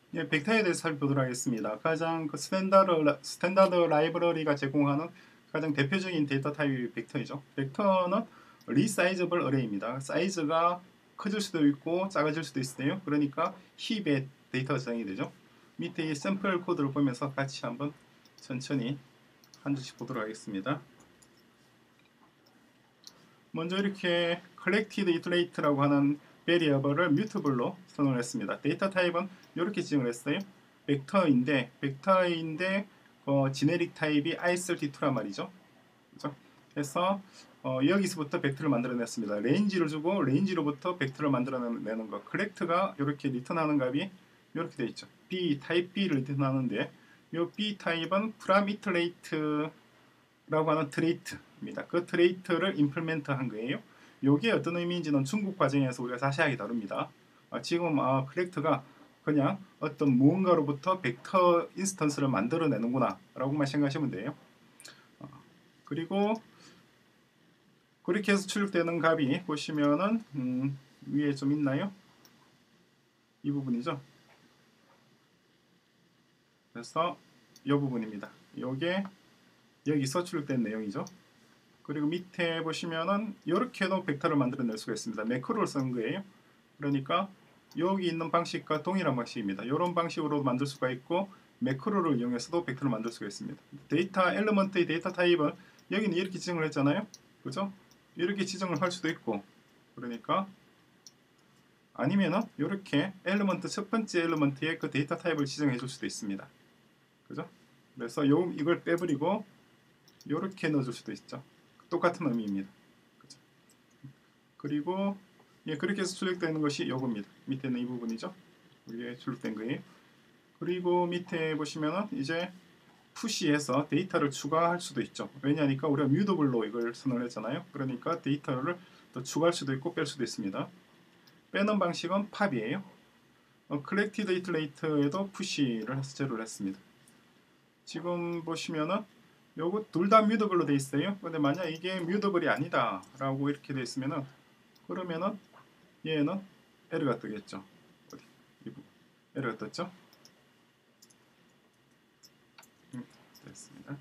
예, 벡터에 대해서 살펴보도록 하겠습니다. 가장 그 스탠다드 라이브러리가 제공하는 가장 대표적인 데이터 타입이 벡터이죠. 벡터는 리사이저블 어레이입니다. 사이즈가 커질 수도 있고 작아질 수도 있어요. 그러니까 힙의 데이터가 저장이 되죠. 밑에 이 샘플 코드를 보면서 같이 한번 천천히 한 줄씩 보도록 하겠습니다. 먼저 이렇게 collected iterate라고 하는 베리어블을 뮤트블로 선언을 했습니다. 데이터 타입은 이렇게 지정을 했어요. 벡터인데 지네릭 타입이 i32란 말이죠. 그렇죠? 그래서 여기서부터 벡터를 만들어냈습니다. 레인지를 주고 레인지로부터 벡터를 만들어내는 거. collect가 이렇게 리턴하는 값이 이렇게 되어 있죠. b 타입 b를 리턴하는데 이 b 타입은 from iterate라고 하는 트레이트입니다. 그 트레이트를 임플멘트 한 거예요. 이게 어떤 의미인지는 중국 과정에서 우리가 자세하게 다룹니다. 지금 collect가 그냥 어떤 무언가로부터 벡터 인스턴스를 만들어내는구나 라고만 생각하시면 돼요. 그리고 그렇게 해서 출력되는 값이 보시면은 위에 좀 있나요? 이 부분이죠. 그래서 이 부분입니다. 이게 여기서 출력된 내용이죠. 그리고 밑에 보시면은 이렇게도 벡터를 만들어낼 수가 있습니다. 매크로를 쓴 거예요. 그러니까 여기 있는 방식과 동일한 방식입니다. 이런 방식으로 만들 수가 있고 매크로를 이용해서도 벡터를 만들 수가 있습니다. 데이터 엘리먼트의 데이터 타입은 여기는 이렇게 지정을 했잖아요. 그죠? 이렇게 지정을 할 수도 있고 그러니까 아니면은 이렇게 엘리먼트 첫 번째 엘리먼트의 그 데이터 타입을 지정해 줄 수도 있습니다. 그죠? 그래서 이걸 빼버리고 이렇게 넣어줄 수도 있죠. 똑같은 의미입니다. 그죠? 그리고 그렇게 해서 출력되는 것이 요겁니다. 밑에는 이 부분이죠. 이게 출력된 거예요. 그리고 밑에 보시면은 이제 푸시해서 데이터를 추가할 수도 있죠. 왜냐하니까 우리가 뮤더블로 이걸 선언을 했잖아요. 그러니까 데이터를 또 추가할 수도 있고 뺄 수도 있습니다. 빼는 방식은 팝이에요. collected iterate에도 푸시를 해서 제로를 했습니다. 지금 보시면은 요거 둘 다 뮤더블로 돼 있어요. 근데 만약 이게 뮤더블이 아니다 라고 이렇게 돼 있으면은 그러면은 얘는 에러가 뜨겠죠. 어디? 이 부분. 에러가 떴죠? 됐습니다.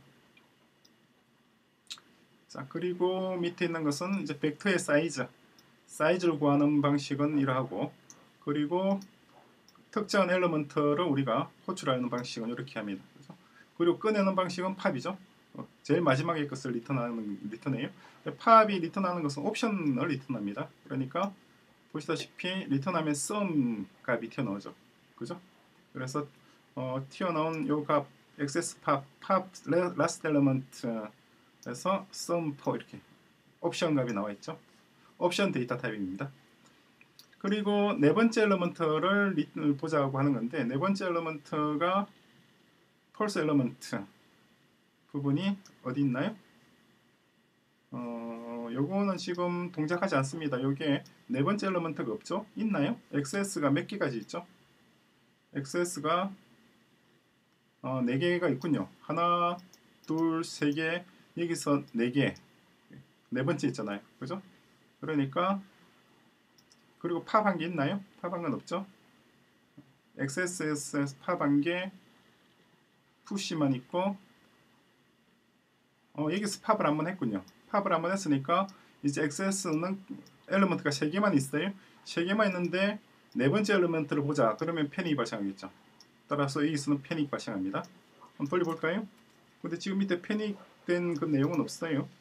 자, 그리고 밑에 있는 것은 이제 벡터의 사이즈를 구하는 방식은 이러하고, 그리고 특정한 엘리먼트를 우리가 호출하는 방식은 이렇게 합니다. 그래서 그리고 꺼내는 방식은 팝이죠. 제일 마지막에 것을 리턴해요. 팝이 리턴하는 것은 옵션을 리턴합니다. 그러니까 보시다시피 리턴하면 sum 값이 튀어나오죠. 그죠? 그래서 튀어나온 요 값 access pop last element에서 sum for 이렇게 옵션 값이 나와 있죠. 옵션 데이터 타입입니다. 그리고 네 번째 엘리먼트를 보자고 하는 건데 네 번째 엘리먼트가 false 엘리먼트 부분이 어디 있나요? 요거는 지금 동작하지 않습니다. 요게 네 번째 엘리먼트가 없죠? 있나요? XS가 몇 개까지 있죠? XS가 4개가 있군요. 하나, 둘, 세 개, 여기서 4개. 네 번째 있잖아요. 그죠? 그러니까 그리고 팝 한 개 있나요? 팝 한 건 없죠? XSS 팝 한 개, 푸시만 있고 여기서 팝을 한번 했군요. 팝을 한번 했으니까 이제 XS는 엘리먼트가 3개만 있어요. 3개만 있는데 네 번째 엘리먼트를 보자. 그러면 패닉이 발생하겠죠. 따라서 여기서는 패닉이 발생합니다. 한번 돌려볼까요? 근데 지금 밑에 패닉된 그 내용은 없어요.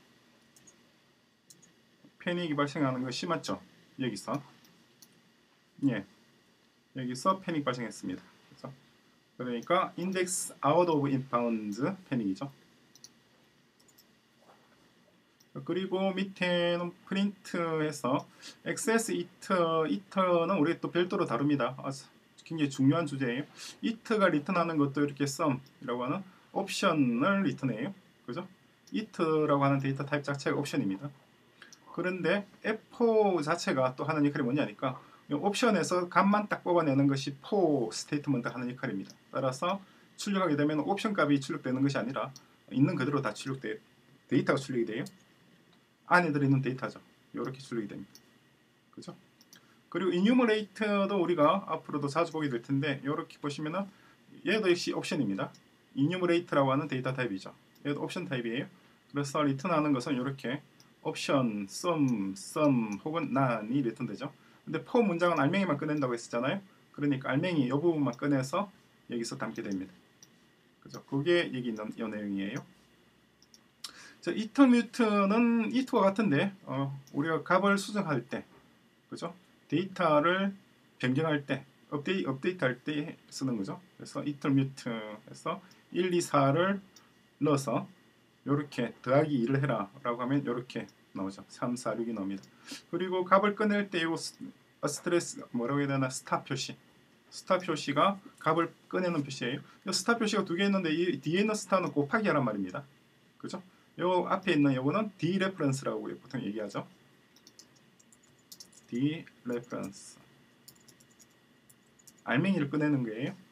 패닉이 발생하는 거 심하죠? 여기서. 예. 여기서 패닉 발생했습니다. 그래서 그러니까 index out of inbound 패닉이죠. 그리고 밑에는 프린트해서 XS it는 우리 또 별도로 다룹니다. 굉장히 중요한 주제예요. it가 리턴하는 것도 이렇게 sum이라고 하는 옵션을 리턴해요. 그죠? it라고 하는 데이터 타입 자체가 옵션입니다. 그런데 f4 자체가 또 하는 역할이 뭐냐니까 옵션에서 값만 딱 뽑아내는 것이 for 스테이트먼트 하는 역할입니다. 따라서 출력하게 되면 옵션 값이 출력되는 것이 아니라 있는 그대로 다 출력돼요. 데이터가 출력이 돼요. 안에 들어있는 데이터죠. 이렇게 출력이 됩니다. 그죠? 그리고 enumerate도 우리가 앞으로도 자주 보게 될 텐데 이렇게 보시면은 얘도 역시 옵션입니다. enumerate라고 하는 데이터 타입이죠. 얘도 옵션 타입이에요. 그래서 리턴하는 것은 이렇게 옵션, sum 혹은 none이 리턴되죠. 근데 for 문장은 알맹이만 꺼낸다고 했었잖아요. 그러니까 알맹이 이 부분만 꺼내서 여기서 담게 됩니다. 그죠? 그게 여기 있는 이 내용이에요. 자, 이터뮤트는 이투와 같은데 우리가 값을 수정할 때, 그죠? 데이터를 변경할 때, 업데이트 할 때 쓰는 거죠. 그래서 이터뮤트에서 1, 2, 4를 넣어서 이렇게 더하기 2를 해라 라고 하면 이렇게 나오죠. 3, 4, 6이 나옵니다. 그리고 값을 꺼낼 때 이 스트레스 뭐라고 해야 되나, 스탑 표시. 스탑 표시가 값을 꺼내는 표시예요. 스탑 표시가 두 개 있는데 이 뒤에 있는 스타는 곱하기 하란 말입니다. 그죠? 요 앞에 있는 요거는 디레퍼런스라고 보통 얘기하죠. 디레퍼런스. 알맹이를 꺼내는 거예요.